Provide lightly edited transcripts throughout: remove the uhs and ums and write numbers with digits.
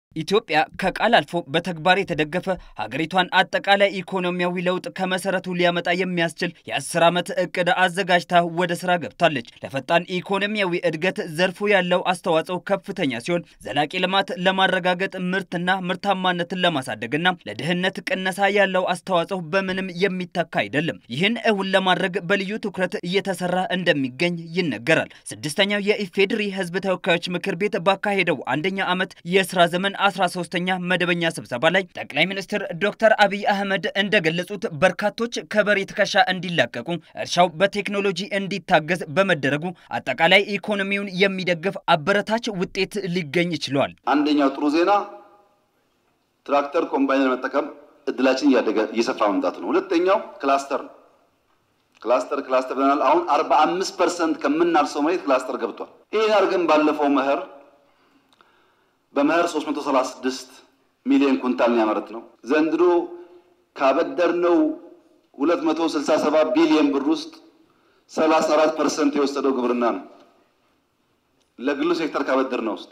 ኢትዮጵያ ከቃል አልፎ በተግባር የተደገፈ ሀገሪቷን አጠቃላይ ኢኮኖሚያዊ ለውጥ ከመሰረቱ ሊያመጣ የሚያስችል የ10 ዓመት እቅድ አዘጋጅታ ወደ ስራ ገብታለች። ለፈጣን ኢኮኖሚያዊ እድገት ዘርፉ ያለው አስተዋጽኦ ከፍተኛ ሲሆን ዘላቂ ልማት ለማረጋገጥ ምርትና ምርታማነትን ለማሳደግና ለድህነት ቅነሳ ያለው አስተዋጽኦ በምንም የሚተካ አይደለም። ይህን እውን ለማድረግ በልዩ ትኩረት እየተሰራ እንደሚገኝ ይነገራል። ስድስተኛው የኢፌዴሪ ህዝብ ተወካዮች ምክር ቤት ባካሄደው አንደኛ ዓመት የስራ ዘመን 13ኛ መደበኛ ስብሰባ ላይ ጠቅላይ ሚኒስትር ዶክተር አብይ አህመድ እንደገለጹት በርካቶች ከበሬ ትከሻ እንዲላቀቁ እርሻው በቴክኖሎጂ እንዲታገዝ በመደረጉ አጠቃላይ ኢኮኖሚውን የሚደግፍ አበረታች ውጤት ሊገኝ ይችላል። አንደኛው ጥሩ ዜና ትራክተር ኮምባይነር መጠቀም እድላችን እየሰፋ መምጣት ነው። ሁለተኛው ክላስተር ብለናል። አሁን 45% ከምናርሰው መሬት ክላስተር ገብቷል። ይሄን አርገን ባለፈው መኸር በመኸር 336 ሚሊዮን ኩንታል ያመረት ነው። ዘንድሮ ካበደርነው 267 ቢሊዮን ብር ውስጥ 34% የወሰደው ግብርና ነው። ለግሉ ሴክተር ካበደርነው ውስጥ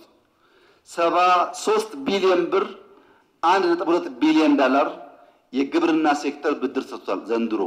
73 ቢሊዮን ብር 1.2 ቢሊዮን ዶላር የግብርና ሴክተር ብድር ሰጥቷል ዘንድሮ።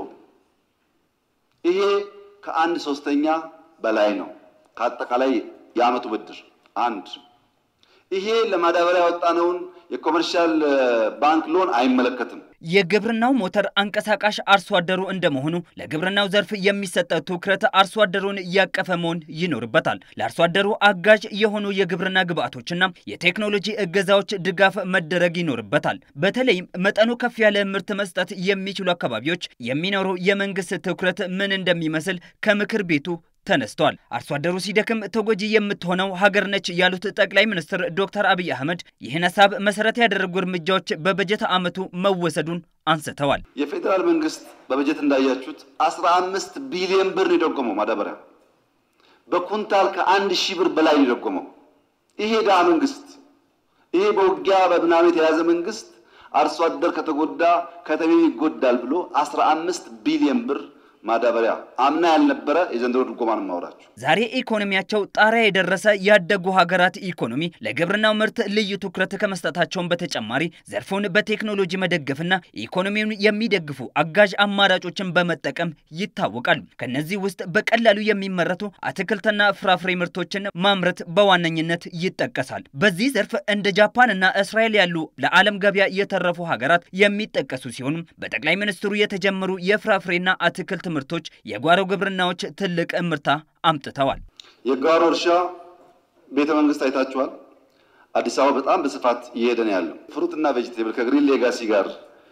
ይሄ ከ1/3 በላይ ነው ከአጠቃላይ የዓመቱ ብድር አንድ። ይሄ ለማዳበሪያ ወጣነውን የኮመርሻል ባንክ ሎን አይመለከትም። የግብርናው ሞተር አንቀሳቃሽ አርሶ አደሩ እንደመሆኑ ለግብርናው ዘርፍ የሚሰጠው ትኩረት አርሶ አደሩን ያቀፈ መሆን ይኖርበታል። ለአርሶ አደሩ አጋዥ የሆኑ የግብርና ግብአቶችና የቴክኖሎጂ እገዛዎች ድጋፍ መደረግ ይኖርበታል። በተለይም መጠኑ ከፍ ያለ ምርት መስጠት የሚችሉ አካባቢዎች የሚኖሩ የመንግስት ትኩረት ምን እንደሚመስል ከምክር ቤቱ ተነስቷል። አርሶ አደሩ ሲደክም ተጎጂ የምትሆነው ሀገር ነች ያሉት ጠቅላይ ሚኒስትር ዶክተር አብይ አህመድ ይህን ሐሳብ መሰረት ያደረጉ እርምጃዎች በበጀት ዓመቱ መወሰዱን አንስተዋል። የፌደራል መንግስት በበጀት እንዳያችሁት 15 ቢሊዮን ብር ይደጎመው ማዳበሪያ በኩንታል ከ1000 ብር በላይ ይደጎመው። ይሄ ዳ መንግስት ይሄ በውጊያ በብናሜት የያዘ መንግስት አርሶ አደር ከተጎዳ ከተሜ ይጎዳል ብሎ 15 ቢሊዮን ብር ማዳበሪያ አምና ያልነበረ የዘንድሮ ድጎማን ማውራችሁ። ዛሬ ኢኮኖሚያቸው ጣሪያ የደረሰ ያደጉ ሀገራት ኢኮኖሚ ለግብርናው ምርት ልዩ ትኩረት ከመስጠታቸው በተጨማሪ ዘርፉን በቴክኖሎጂ መደገፍና ኢኮኖሚውን የሚደግፉ አጋዥ አማራጮችን በመጠቀም ይታወቃሉ። ከነዚህ ውስጥ በቀላሉ የሚመረቱ አትክልትና ፍራፍሬ ምርቶችን ማምረት በዋነኝነት ይጠቀሳል። በዚህ ዘርፍ እንደ ጃፓንና እስራኤል ያሉ ለዓለም ገበያ የተረፉ ሀገራት የሚጠቀሱ ሲሆኑ በጠቅላይ ሚኒስትሩ የተጀመሩ የፍራፍሬና አትክልት ምርቶች የጓሮ ግብርናዎች ትልቅ እምርታ አምጥተዋል። የጓሮ እርሻ ቤተ መንግስት አይታችኋል። አዲስ አበባ በጣም በስፋት እየሄደ ነው ያለው። ፍሩትና ቬጂቴብል ከግሪን ሌጋሲ ጋር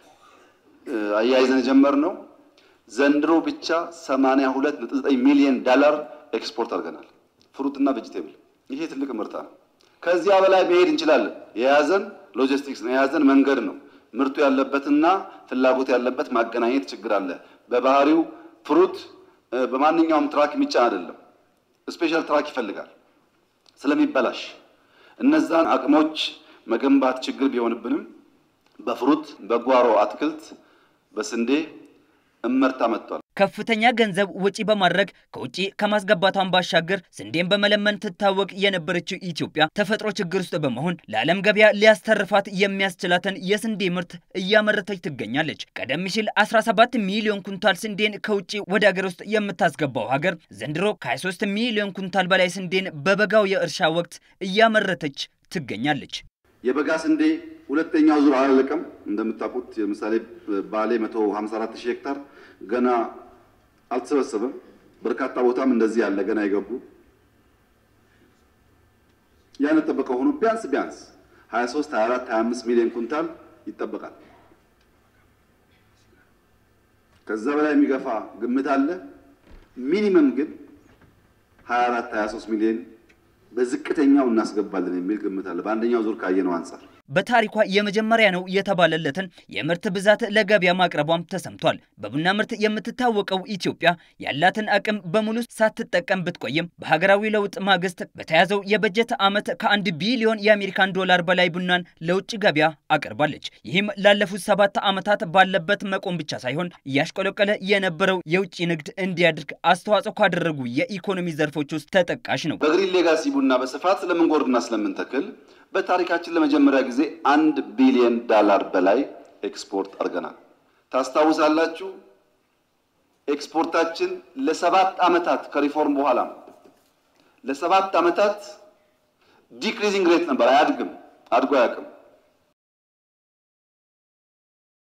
አያይዘን ጀመርነው። ዘንድሮ ብቻ 82.9 ሚሊዮን ዶላር ኤክስፖርት አድርገናል። ፍሩትና ቬጂቴብል ይሄ ትልቅ ምርታ ነው። ከዚያ በላይ መሄድ እንችላለን። የያዘን ሎጂስቲክስ ነው፣ የያዘን መንገድ ነው። ምርቱ ያለበትና ፍላጎት ያለበት ማገናኘት ችግር አለ። በባህሪው ፍሩት በማንኛውም ትራክ የሚጫን አይደለም። ስፔሻል ትራክ ይፈልጋል ስለሚበላሽ። እነዛን አቅሞች መገንባት ችግር ቢሆንብንም በፍሩት በጓሮ አትክልት በስንዴ እመርታ መጥቷል። ከፍተኛ ገንዘብ ወጪ በማድረግ ከውጪ ከማስገባቷን ባሻገር ስንዴን በመለመን ትታወቅ የነበረችው ኢትዮጵያ ተፈጥሮ ችግር ውስጥ በመሆን ለዓለም ገበያ ሊያስተርፋት የሚያስችላትን የስንዴ ምርት እያመረተች ትገኛለች። ቀደም ሲል 17 ሚሊዮን ኩንታል ስንዴን ከውጪ ወደ ሀገር ውስጥ የምታስገባው ሀገር ዘንድሮ ከ23 ሚሊዮን ኩንታል በላይ ስንዴን በበጋው የእርሻ ወቅት እያመረተች ትገኛለች። የበጋ ስንዴ ሁለተኛው ዙር አላለቀም። እንደምታውቁት ለምሳሌ ባሌ 154,000 ሄክታር ገና አልተሰበሰበም። በርካታ ቦታም እንደዚህ ያለ ገና ይገቡ ያን ተጠበቀው ሆኖ ቢያንስ 23 24 25 ሚሊዮን ኩንታል ይጠበቃል። ከዛ በላይ የሚገፋ ግምት አለ። ሚኒመም ግን 24 23 ሚሊዮን በዝቅተኛው እናስገባለን የሚል ግምት አለ በአንደኛው ዙር ካየነው አንፃር። በታሪኳ የመጀመሪያ ነው የተባለለትን የምርት ብዛት ለገበያ ማቅረቧም ተሰምቷል። በቡና ምርት የምትታወቀው ኢትዮጵያ ያላትን አቅም በሙሉ ሳትጠቀም ብትቆይም በሀገራዊ ለውጥ ማግስት በተያዘው የበጀት ዓመት ከ1 ቢሊዮን የአሜሪካን ዶላር በላይ ቡናን ለውጭ ገበያ አቅርባለች። ይህም ላለፉት 7 ዓመታት ባለበት መቆም ብቻ ሳይሆን እያሽቆለቆለ የነበረው የውጭ ንግድ እንዲያድግ አስተዋጽኦ ካደረጉ የኢኮኖሚ ዘርፎች ውስጥ ተጠቃሽ ነው። በግሪን ሌጋሲ ቡና በስፋት ስለምንጎርድና ስለምንተክል በታሪካችን ለመጀመሪያ ጊዜ $1 ቢሊዮን በላይ ኤክስፖርት አድርገናል። ታስታውሳላችሁ ኤክስፖርታችን ለ7 ዓመታት ከሪፎርም በኋላ ለ7 ዓመታት ዲክሪዚንግ ሬት ነበር፣ አያድግም፣ አድጎ አያውቅም።